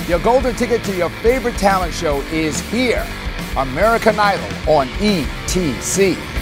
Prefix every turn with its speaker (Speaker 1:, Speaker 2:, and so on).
Speaker 1: Your golden ticket to your favorite talent show is here. American Idol on ETC.